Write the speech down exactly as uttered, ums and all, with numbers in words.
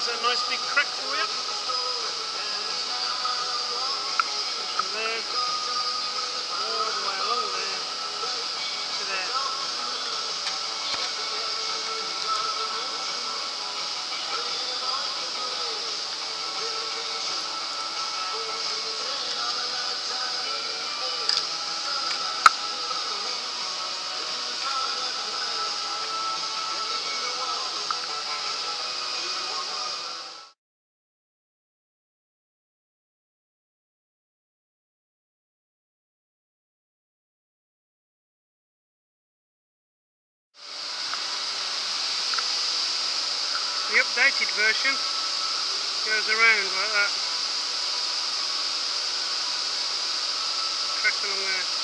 there's a nice big crack for you. From there, all the way along there to there. The updated version goes around like that, crack along there.